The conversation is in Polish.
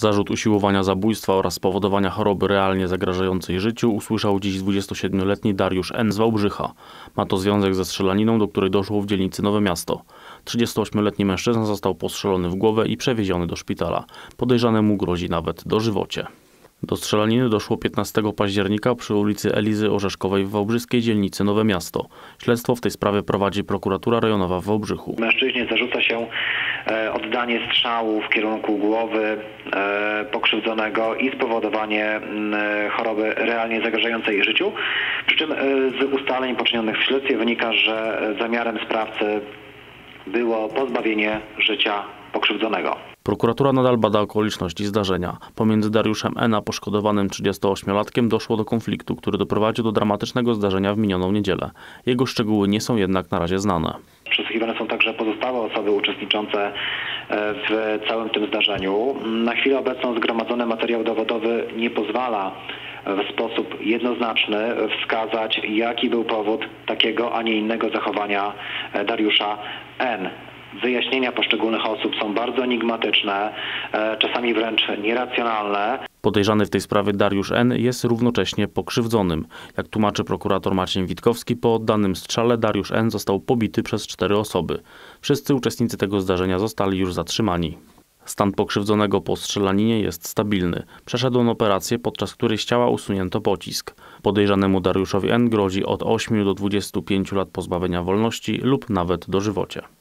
Zarzut usiłowania zabójstwa oraz spowodowania choroby realnie zagrażającej życiu usłyszał dziś 27-letni Dariusz N. z Wałbrzycha. Ma to związek ze strzelaniną, do której doszło w dzielnicy Nowe Miasto. 38-letni mężczyzna został postrzelony w głowę i przewieziony do szpitala. Podejrzanemu grozi nawet dożywocie. Do strzelaniny doszło 15 października przy ulicy Elizy Orzeszkowej w wałbrzyskiej dzielnicy Nowe Miasto. Śledztwo w tej sprawie prowadzi prokuratura rejonowa w Wałbrzychu. Mężczyźnie zarzuca się oddanie strzału w kierunku głowy pokrzywdzonego i spowodowanie choroby realnie zagrażającej życiu. Przy czym z ustaleń poczynionych w śledztwie wynika, że zamiarem sprawcy było pozbawienie życia pokrzywdzonego. Prokuratura nadal bada okoliczności zdarzenia. Pomiędzy Dariuszem N. a poszkodowanym 38-latkiem doszło do konfliktu, który doprowadził do dramatycznego zdarzenia w minioną niedzielę. Jego szczegóły nie są jednak na razie znane. Przesłuchiwane są także pozostałe osoby uczestniczące w całym tym zdarzeniu. Na chwilę obecną zgromadzony materiał dowodowy nie pozwala w sposób jednoznaczny wskazać, jaki był powód takiego, a nie innego zachowania Dariusza N. Wyjaśnienia poszczególnych osób są bardzo enigmatyczne, czasami wręcz nieracjonalne. Podejrzany w tej sprawie Dariusz N. jest równocześnie pokrzywdzonym. Jak tłumaczy prokurator Maciej Witkowski, po oddanym strzale Dariusz N. został pobity przez 4 osoby. Wszyscy uczestnicy tego zdarzenia zostali już zatrzymani. Stan pokrzywdzonego po strzelaninie jest stabilny. Przeszedł on operację, podczas której z ciała usunięto pocisk. Podejrzanemu Dariuszowi N. grozi od 8 do 25 lat pozbawienia wolności lub nawet dożywocie.